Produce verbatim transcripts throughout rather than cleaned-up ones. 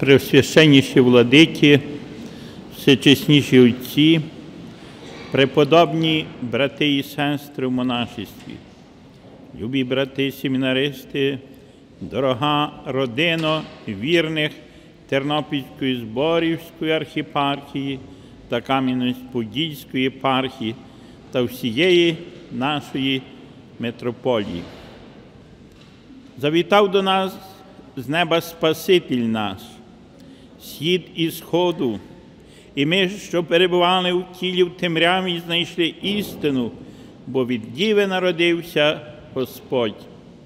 Преосвященніші владики, всечесніші отці, преподобні брати і сестри в монашестві, любі брати семінаристи, дорога родино вірних Тернопільської Зборівської архіпархії та Кам'янець-Подільської єпархії та всієї нашої митрополії. Завітав до нас з неба Спаситель наш, схід і сходу, і ми, що перебували у тілі в темряві, знайшли істину, бо від Діви народився Господь.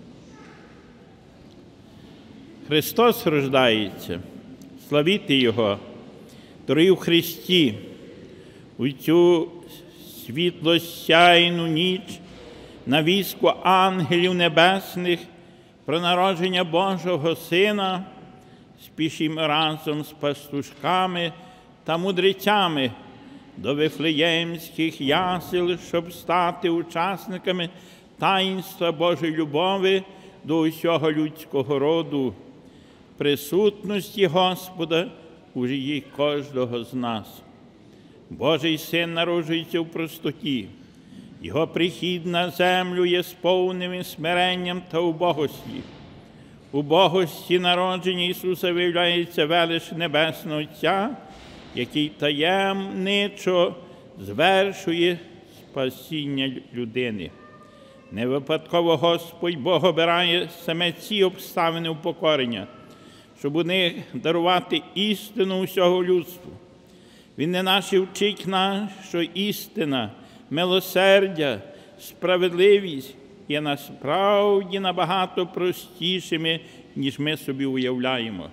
Христос рождається, славіти Його, дорогі в Христі, у цю світлосяйну ніч на вістку ангелів небесних про народження Божого Сина спішимо разом з пастушками та мудрецями до Вифлеємських ясел, щоб стати учасниками таїнства Божої любові до усього людського роду, присутності Господа у житті кожного з нас. Божий Син народжується в простоті. Його прихід на землю є сповненим смиренням та убогості. У убогості народження Ісуса виявляється велич Небесного Отця, який таємничо звершує спасіння людини. Не випадково Господь Бог обирає саме ці обставини упокорення, щоб у них дарувати істину усього людству. Він не наче вчить нас, що істина, милосердя, справедливість є насправді набагато простішими, ніж ми собі уявляємо.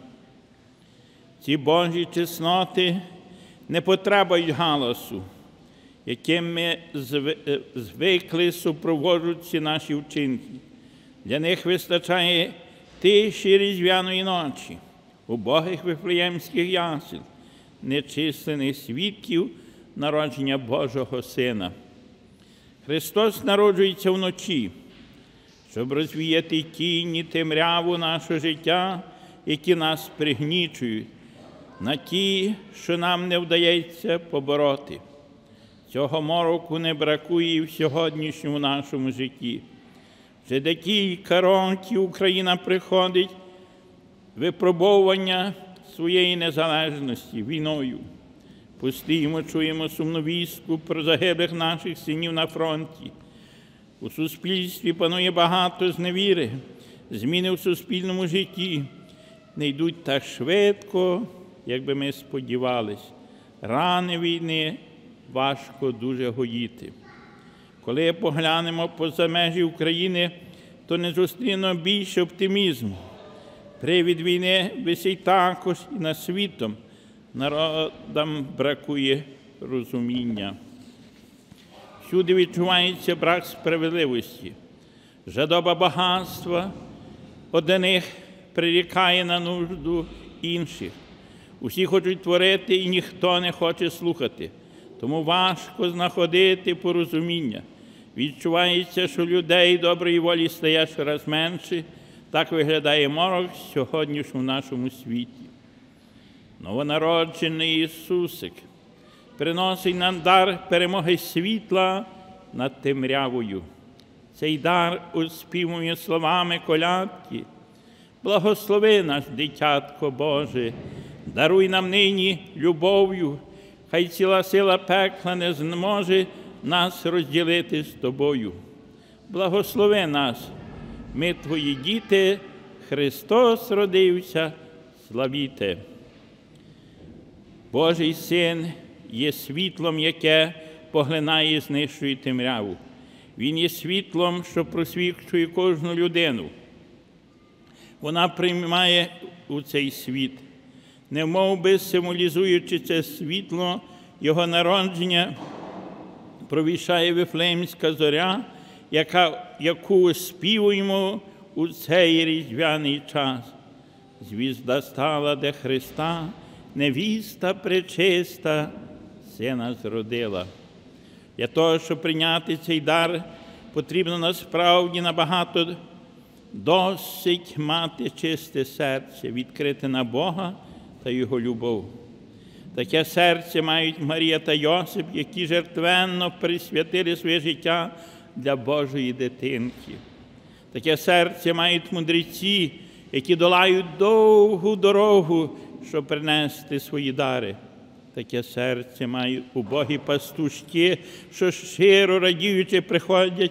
Ці Божі чесноти не потребують галасу, яким ми звикли супроводжувати наші вчинки. Для них вистачає тиші різдвяної ночі, убогих вифлеємських ясел, нечисленних свідків народження Божого Сина. Христос народжується вночі, щоб розвіяти тіні темряву нашого життя, які нас пригнічують, на ті, що нам не вдається побороти. Цього мороку не бракує і в сьогоднішньому нашому житті. Вже декілька років Україна приходить випробовування своєї незалежності війною. Постійно чуємо сумну вістку про загиблих наших синів на фронті. У суспільстві панує багато зневіри, зміни в суспільному житті не йдуть так швидко, як би ми сподівались. Рани війни важко дуже гоїти. Коли поглянемо поза межі України, то не зустрінемо більше оптимізму. Привід війни висить також і над світом. Народам бракує розуміння. Всюди відчувається брак справедливості. Жадоба багатства одних прирікає на нужду інших. Усі хочуть творити, і ніхто не хоче слухати. Тому важко знаходити порозуміння. Відчувається, що людей доброї волі стає щораз менше. Так виглядає морок сьогоднішньому нашому світі. Новонароджений Ісусик приносить нам дар перемоги світла над темрявою. Цей дар оспівує словами колядки. Благослови наш дитятко Боже, даруй нам нині любов'ю, хай ціла сила пекла не зможе нас розділити з Тобою. Благослови нас, ми Твої діти, Христос родився, славіте. Божий Син є світлом, яке поглинає і знищує темряву. Він є світлом, що просвічує кожну людину. Вона приймає у цей світ, немов би символізуючи це світло, його народження, провіщає Вифлеємська зоря, яка, яку співуємо у цей різдвяний час. Звізда стала, де Христа, невіста пречиста, Сина зродила. Для того, щоб прийняти цей дар, потрібно насправді набагато досить мати чисте серце, відкрите на Бога та Його любов. Таке серце мають Марія та Йосип, які жертвенно присвятили своє життя для Божої дитинки. Таке серце мають мудреці, які долають довгу дорогу, щоб принести свої дари. Таке серце мають убогі пастушки, що щиро радіючи приходять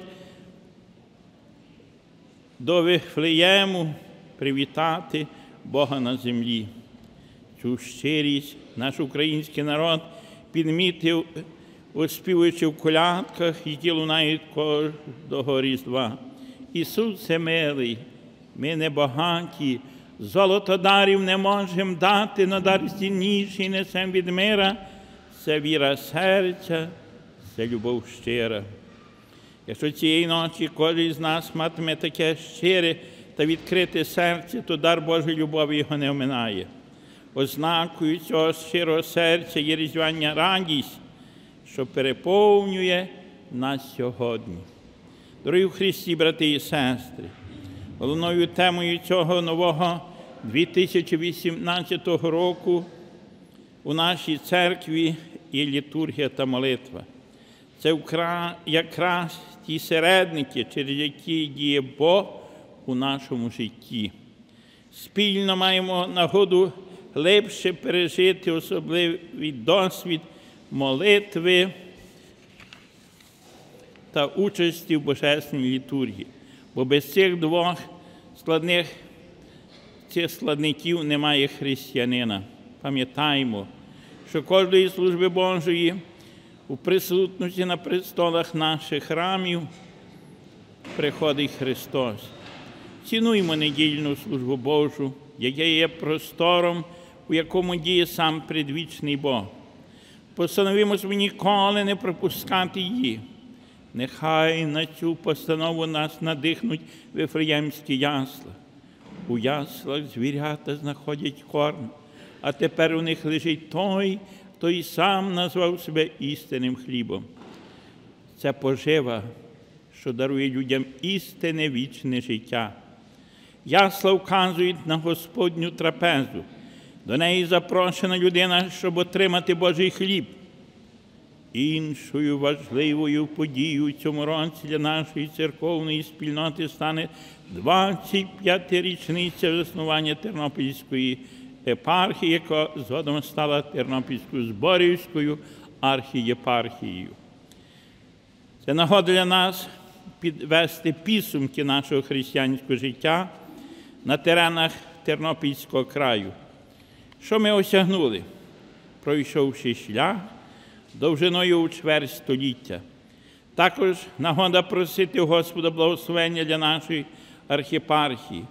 до Вифлеєму привітати Бога на землі. Цю щирість наш український народ підмітив, оспівуючи в колядках, які лунають кожного Різдва. Ісусе милий, ми небагаті, золото дарів не можемо дати, но дар цінніший несем від мира. Це віра серця, це любов щира. Якщо цієї ночі кожен з нас матиме таке щире та відкрите серце, то дар Божої любові його не оминає. Ознакою цього щирого серця є різдвяна радість, що переповнює нас сьогодні. Дорогі в Христі, брати і сестри, головною темою цього нового дві тисячі вісімнадцятого року у нашій церкві є літургія та молитва. Це якраз ті середники, через які діє Бог у нашому житті. Спільно маємо нагоду глибше пережити особливий досвід молитви та участі в Божественній літургії. Бо без цих двох складних цих складників немає християнина. Пам'ятаємо, що кожної служби Божої у присутності на престолах наших храмів приходить Христос. Цінуємо недільну службу Божу, яка є простором, у якому діє сам предвічний Бог. Постановимо собі ніколи не пропускати її. Нехай на цю постанову нас надихнуть вифлеємські ясла. У яслах звірята знаходять корм, а тепер у них лежить той, хто і сам назвав себе істинним хлібом. Це пожива, що дарує людям істинне вічне життя. Ясла вказують на Господню трапезу. До неї запрошена людина, щоб отримати Божий хліб. Іншою важливою подією в цьому році для нашої церковної спільноти стане двадцять п'ята річниця заснування Тернопільської єпархії, яка згодом стала Тернопільською Зборівською архієпархією. Це нагода для нас підвести підсумки нашого християнського життя на теренах Тернопільського краю. Що ми осягнули, пройшовши шлях довжиною у чверть століття? Також нагода просити Господа благословення для нашої архієпархії,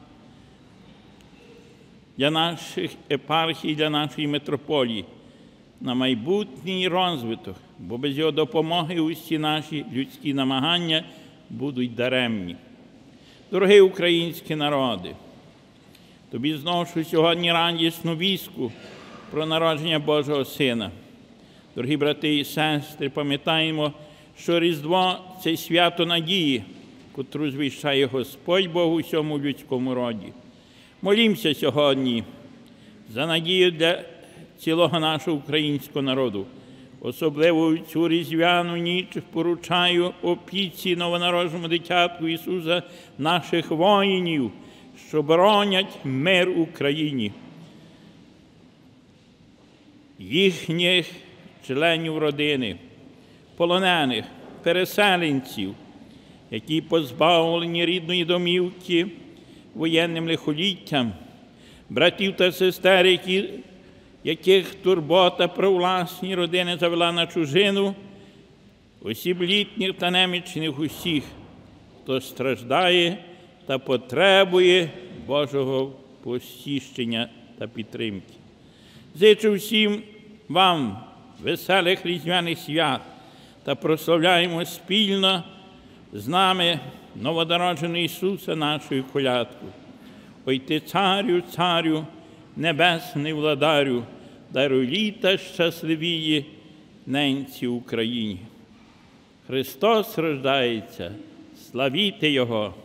для наших єпархій, для нашої митрополії, на майбутній розвиток, бо без його допомоги усі наші людські намагання будуть даремні. Дорогі українські народи, тобі зношу сьогодні радісну вістку про народження Божого Сина. Дорогі брати і сестри, пам'ятаємо, що Різдво – це свято надії, котру звіщає Господь Бог у всьому людському роді. Молімося сьогодні за надію для цілого нашого українського народу. Особливо в цю різдвяну ніч поручаю опіці новонародженому дитятку Ісуса наших воїнів, що боронять мир в Україні. Їхніх членів родини, полонених, переселенців, які позбавлені рідної домівки воєнним лихоліттям, братів та сестер, які, яких турбота про власні родини завела на чужину, осіб літніх та немічних усіх, хто страждає та потребує Божого посіщення та підтримки. Зичу всім вам веселих різдвяних свят та прославляємо спільно з нами новонародженого Ісуса, нашою колядку. Ой ти, царю, царю, небесний владарю, даруй літа щасливії ненці Україні. Христос рождається, славіте Його!